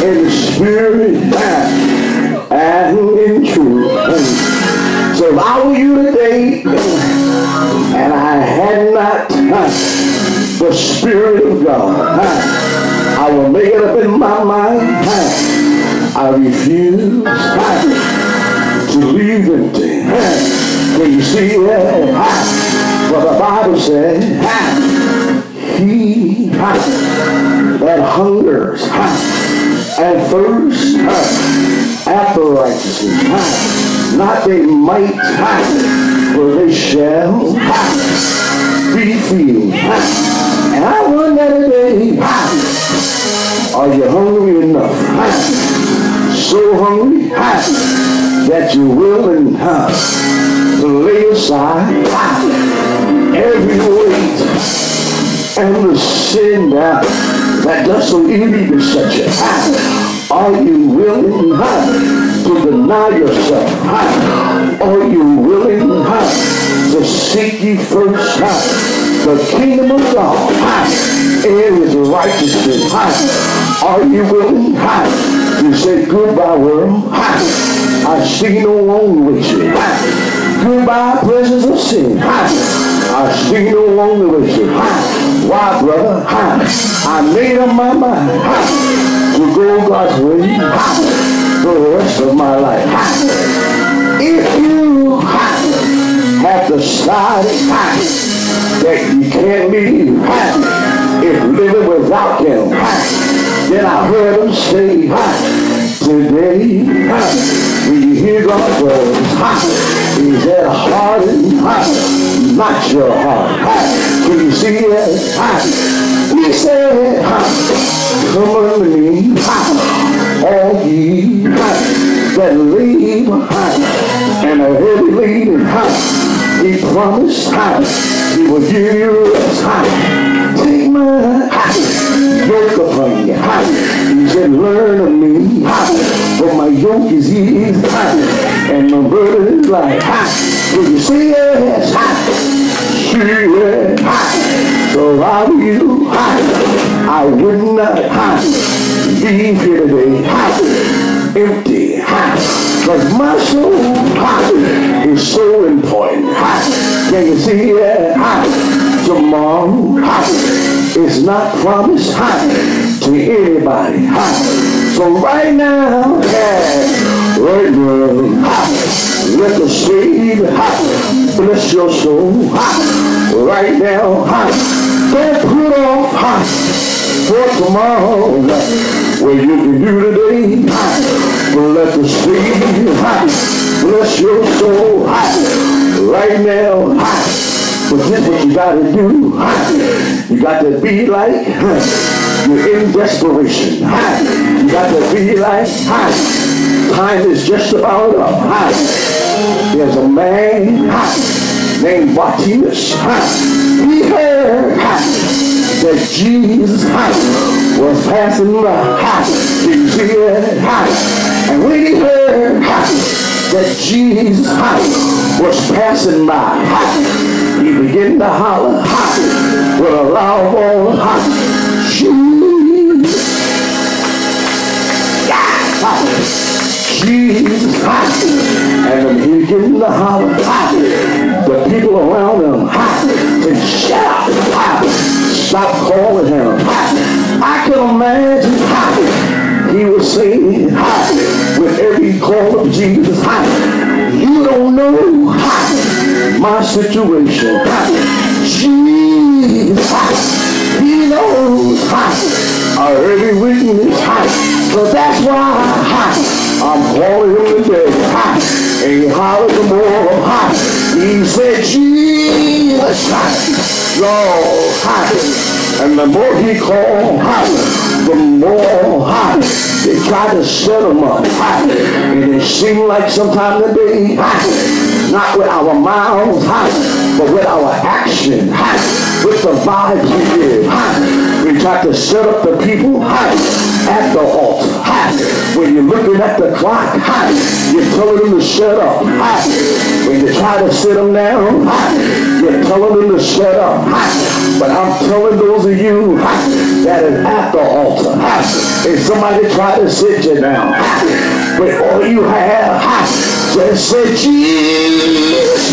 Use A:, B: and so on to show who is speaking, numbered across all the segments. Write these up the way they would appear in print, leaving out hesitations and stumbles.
A: in the spirit and in truth. So if I were you today and I had not the Spirit of God, I will make it up in my mind. I refuse to leave empty. Can you see that? For the Bible said, he that hungers and thirsts after righteousness, not they might, for they shall be filled. And I wonder today, are you hungry enough? So hungry that you're willing to lay aside every weight and the sin that does so easily beset you. Are you willing to deny yourself? Are you willing to seek ye first the kingdom of God and his righteousness? Are you willing to say goodbye, world? I see no longer with you. Goodbye, presence of sin. I see no longer with you. Why, brother? I made up my mind to go God's way for the rest of my life. If you have decided that you can't live if living without him, then I heard him say today, when you hear God's words, he said, harden not your heart. Can you see it? He said, come unto me, all ye that labor and are heavy laden. He promised he will give you rest. Take my yoke upon you. He said, learn of me, for my yoke is easy and my burden is light. Will you say yes? See it. So if I were you, I would not leave here today empty. Because my soul is so important. Can you see it? Tomorrow is not promised to anybody. So right now, right now, let the Savior bless your soul. Right now, don't put off for tomorrow what you can do today. But let the Savior bless your soul. Right now, but this is what you got to do. You got to be like you're in desperation. You got to be like time is just about up. There's a man named Bartimaeus. He heard that Jesus was passing by. Did you see it? And when he heard that Jesus was passing by, he began to holler with a loud voice, Jesus, Jesus. And when he began to holler, the people around him said, shout, stop calling him. I can imagine he was saying with every call of Jesus, you don't know my situation. Jesus, he knows our every weakness. So that's why I'm calling him today. And he hollered the more. He said, Jesus, Lord. And the more he called, the more they tried to set him up. And it seemed like sometime today, not with our mouths, but with our action, with the vibes we give. We tried to set up the people at the altar. When you look at When at the clock, you're telling them to shut up. When you try to sit them down, you're telling them to shut up. But I'm telling those of you that is at the altar, if somebody try to sit you down, but all you have, just say, Jesus,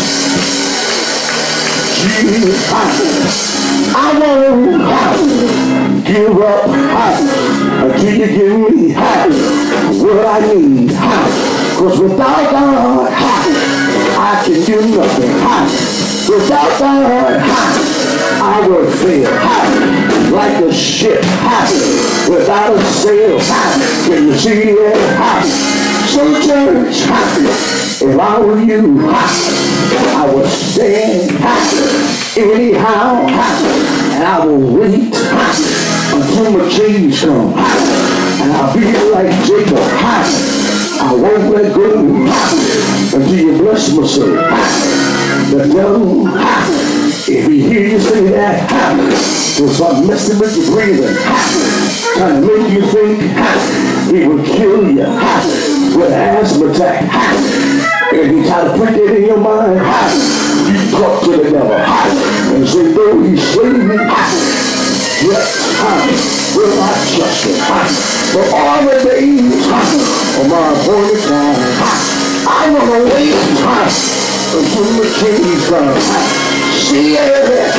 A: Jesus, I won't give up until you give me what I need. Because without God, I can do nothing. Without God, I will fail. Like a ship without a sail. Can you see it? So church, if I were you, I would stand anyhow, and I will wait until my change comes, and I'll be like Jacob. I won't let go until you bless my soul. The devil, if he hears you say that, he'll start messing with your breathing, trying to make you think he will kill you with an asthma attack. And he try to put that in your mind. You talk to the devil and say, though he slay me, yet will I trust him. For all the days of my appointed time, I want to wait until the change comes. See it.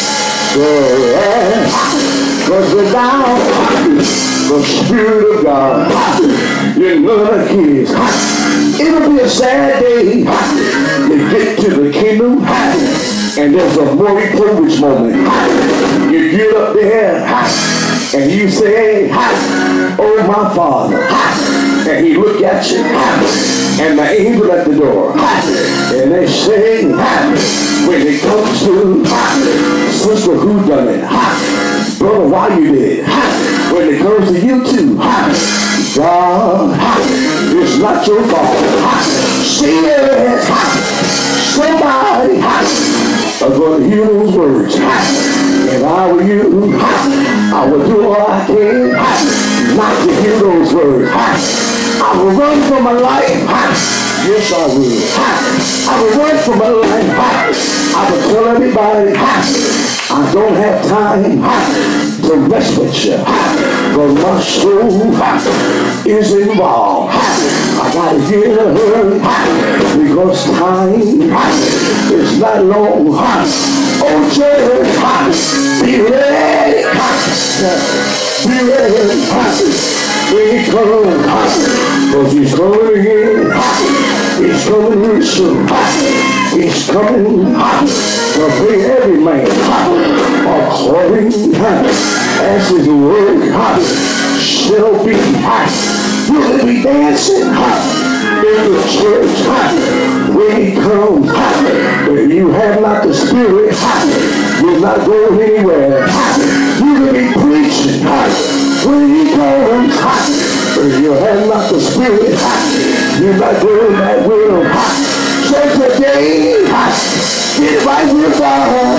A: Because without the Spirit of God, you're none of his. It'll be a sad day to get to the kingdom, and there's a glory privilege moment. You get up there and you say, oh my Father, and he look at you, and the angel at the door, and they say, when it comes to sister who done it, brother why you did, when it comes to you too, God, it's not your fault. See it. Somebody are going to hear those words. If I were you, I would do all I can not to hear those words. I will run for my life. Yes, I will. I will run for my life. I will tell everybody I don't have time to mess with you, but my soul is involved. I gotta get a hurry because time is not long. Oh, church, be ready. Be ready. When he comes, because he's coming again. He's coming real soon. He's coming to bring every man according as his word shall be. You'll be dancing in the church when he comes. If you have not the Spirit, you'll not go anywhere. You will be preaching when he comes. If you have not the Spirit, you're not doing that will. So today, get right with God.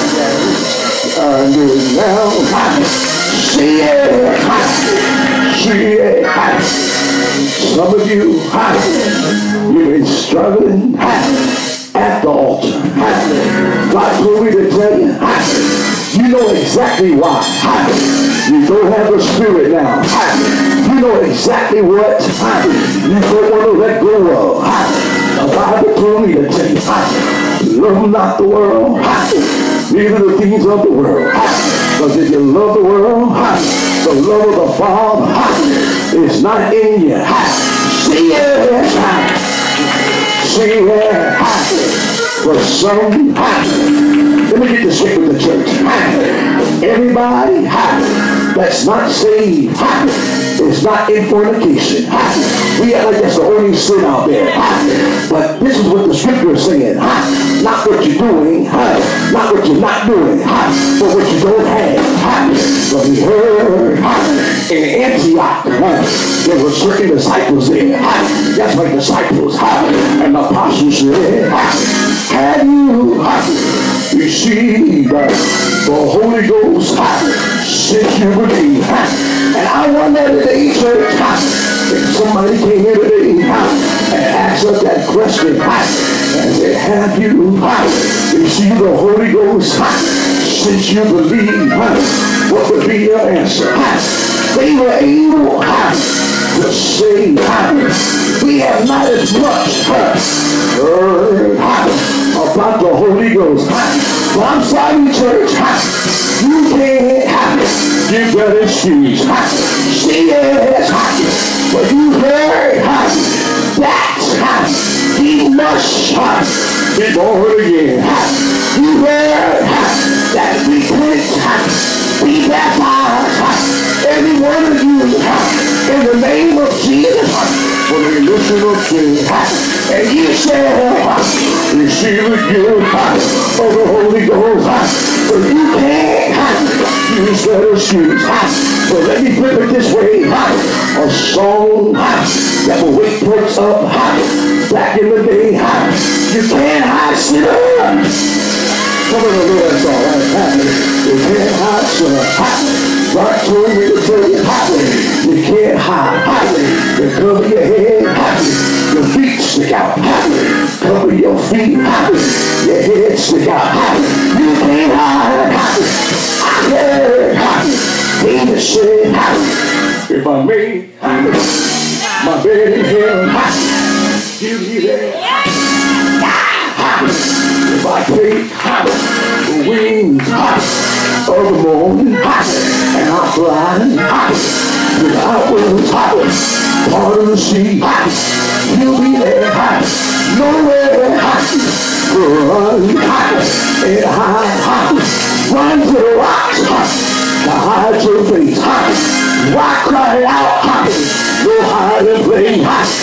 A: Do it now. See it. See it. Some of you, you've been struggling at the altar. God told me to tell you, you know exactly why you don't have the Spirit now. You know exactly what you don't want to let go of. The Bible told me to tell you, love not the world, neither the things of the world. Because if you love the world, the love of the Father is not in you. See it. See it. For some, let me get this straight with the church. Everybody that's not saved is not in fornication. We act like that's the only sin out there. But this is what the scripture is saying. Not what you're doing, not what you're not doing, but what you don't have. But we heard in Antioch, there were certain disciples there. That's like disciples. And the apostles said, have you received the Holy Ghost since you believe? And I wonder today, church, if somebody came here today and asked us that question and said, have you received the Holy Ghost since you believe? What would be your answer? They were able to say, we have not as much heard about the Holy Ghost. But I'm sorry, church, you can't give that excuse. See, yes, but you heard that he must be born again. You heard that repent, be baptized, every one of you, in the name of Jesus, when you listen up to, and you shall receive the gift of the Holy Ghost. So you can't use that excuse. So let me put it this way, a song that will wake folks up back in the day. You can't hide sin. Come on, that's all right. You can't hide sin. God told me to tell you, you can't hide. You cover your head, your feet stick out. Cover your feet, your head stick out. You can't hide. I heard David said, if I made my bed in hell, he'll be there. If I take the wings of the morning and I fly without wings, part of the sea, you'll be there. Nowhere to run and hide. Run to the rocks to hide your face. Why cry out? No hiding place.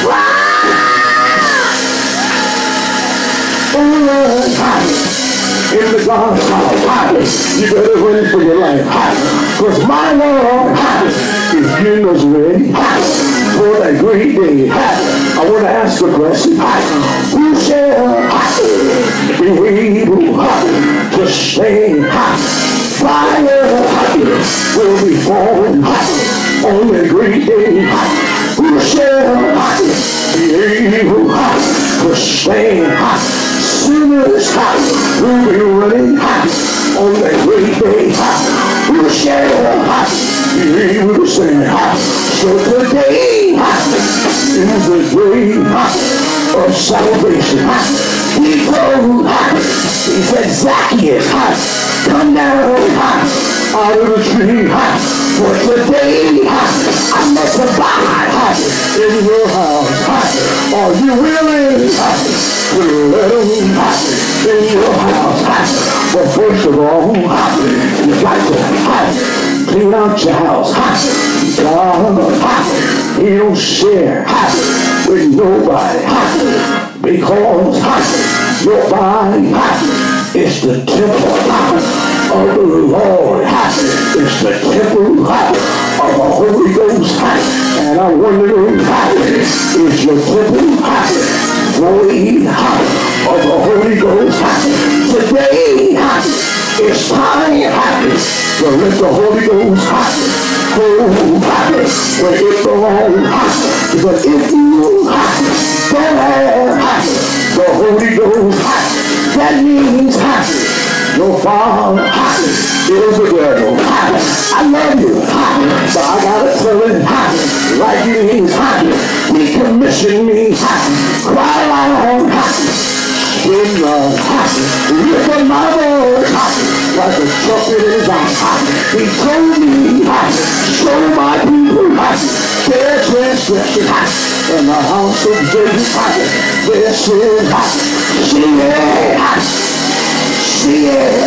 A: In the God's house, you better run for your life. Because my Lord is getting us ready for that great day. I want to ask a question. Who shall be able to stand? Fire will be falling on that great day. Who shall be able to stand? Sinners will be running on that great day. Who shall be able to stand? So today is the day of salvation. He told, he said, Zacchaeus, come down out of the tree. For today I must abide in your house. Are you willing to let him in your house? But first of all, you got to clean out your house. God, he don't share with nobody because your body is the temple of the Lord. It's the temple of the Holy Ghost. And I'm wondering, is your temple void of the Holy Ghost? Today, it's time to let the Holy Ghost go where it belongs. But if you don't have the Holy Ghost, that means your father is the devil. I love you, but I gotta tell it like it is. He commissioned me, cry loud, in love, lift up my voice like a trumpet in his eye. He told me, show my people their transgression in the house of David. Their sin, see it.